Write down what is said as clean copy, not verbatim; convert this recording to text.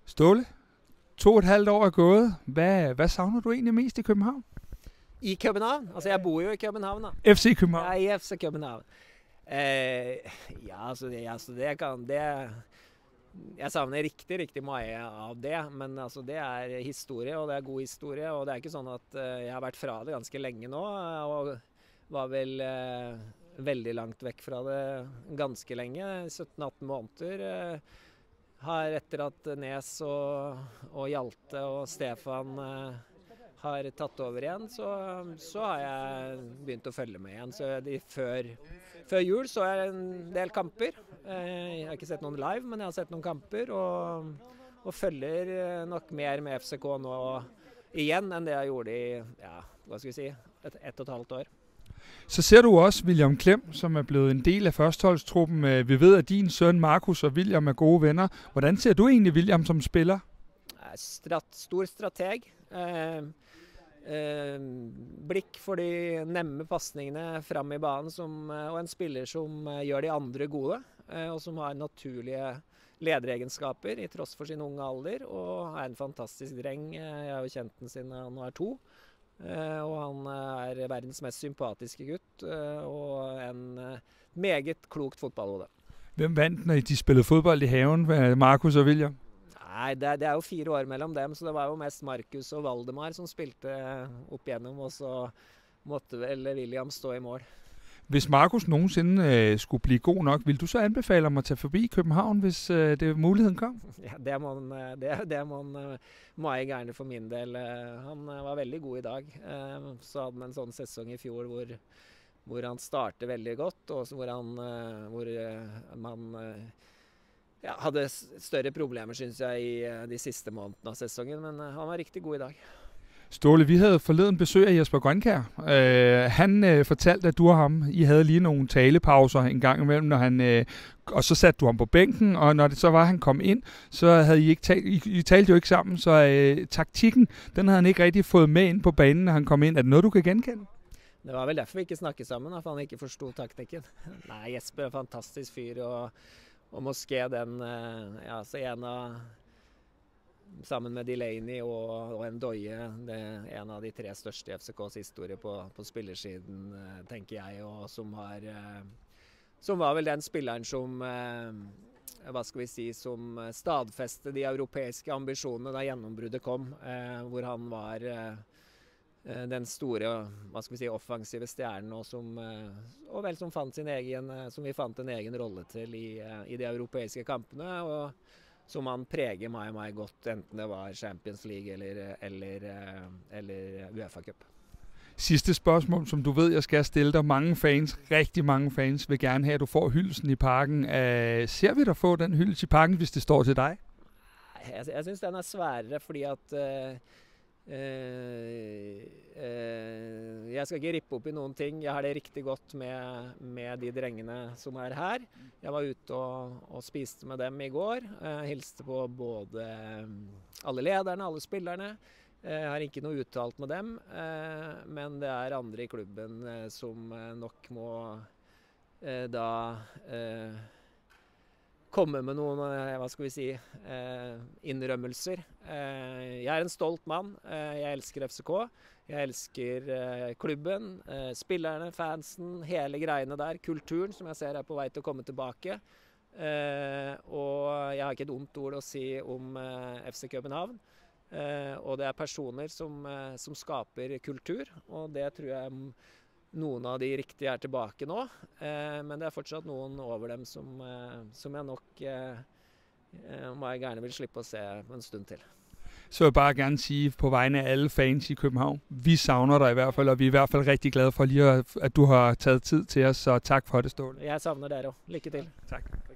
Ståle, 2,5 år er gået. Hvad savner du egentlig mest i København? I København? Altså, jeg bor jo i København, da. FC København? Ja, i FC København. Ja, altså jeg savner riktig mye av det, men altså, det er historie, og det er god historie, og det er ikke sånn at jeg har vært fra det ganske lenge nå, og var vel veldig langt vekk fra det ganske lenge, 17-18 måneder. Har etter at Nes og Hjalte og Stefan har tatt over igjen, så har jeg begynt å følge med igjen. Så før jul så jeg en del kamper. Jeg har ikke sett noen live, men jeg har sett noen kamper, og følger nok mer med FCK nå igjen enn det jeg gjorde i, ja, hva skal vi si, ett og et halvt år. Så ser du også William Klem, som er blevet en del af førsteholdstruppen. Vi ved, at din søn Markus og William er gode venner. Hvordan ser du egentlig William som spiller? Stor strateg. Blikk for de nemme pasningene frem i banen, og en spiller som gjør de andre gode, og som har naturlige lederegenskaper i tross for sin unge alder, og er en fantastisk dreng. Jeg har jo kjent den siden han var 2. Og han er verdens mest sympatiske gutt, og en meget klokt fotballhode. Hvem vandt, når de spillede fodbold i haven, Markus og William? Nei, det er jo 4 år mellom dem, så det var jo mest Markus og Valdemar som spilte opp igjennom, og så måtte vel William stå i mål. Hvis Markus nogensinde skulle blive god nok, vil du så anbefale ham at tage forbi København, hvis muligheden kom? Ja, det må han meget gerne for min del. Han var veldig god i dag. Så hadde han en sånn sesong i fjor hvor han startet veldig godt, og hvor man hadde større problemer, synes jeg, i de siste månedene av sesongen, men han var riktig god i dag. Ståle, vi havde forleden besøg af Jesper Grønkjær. Han fortalte, at du og ham, I havde lige nogle talepauser en gang imellem, og så satte du ham på bænken, og når det så var, han kom ind, så havde I talte jo ikke sammen, så taktikken, den havde han ikke rigtig fået med ind på banen, når han kom ind. Er det noget, du kan genkende? Det var vel derfor vi ikke snakket sammen, for han ikke forstod taktikken. Nej, Jesper er en fantastisk fyr, og måske den, så en av sammen med Delaney og en Doye, det er en av de 3 største i FCKs historie på spillersiden, tenker jeg, og som var vel den spilleren som, hva skal vi si, som stadfeste de europeiske ambisjonene da gjennombruddet kom, hvor han var den store, hva skal vi si, offensive stjernen, og vel som vi fant en egen rolle til i de europeiske kampene, og som han preger meg godt, enten det var Champions League eller UEFA Cup. Sidste spørgsmål, som du ved, jeg skal stille dig. Rigtig mange fans vil gerne have, at du får hyldelsen i Parken. Ser vi dig få den hyldest i Parken, hvis det står til dig? Jeg synes den er sværere, fordi at jeg skal ikke rippe opp i noen ting. Jeg har det riktig godt med de drengene som er her. Jeg var ute og spiste med dem i går. Hilste på både alle lederne, alle spillerne. Jeg har ikke noe uttalt med dem, men det er andre i klubben som nok må komme med noen, hva skal vi si, innrømmelser. Jeg er en stolt mann. Jeg elsker FCK. Jeg elsker klubben, spillerne, fansen, hele greiene der. Kulturen, som jeg ser er på vei til å komme tilbake. Og jeg har ikke et ondt ord å si om FC København. Og det er personer som skaper kultur, og det tror jeg noen av de riktige er tilbake nå, men det er fortsatt noen over dem som jeg nok meget gerne vil slippe å se en stund til. Så vil jeg bare gerne sige på vegne af alle fans i København, vi savner dig i hvert fald, og vi er i hvert fald rigtig glade for lige, at du har taget tid til os, så tak for det, Ståle. Jeg savner dere også. Lykke til. Tak.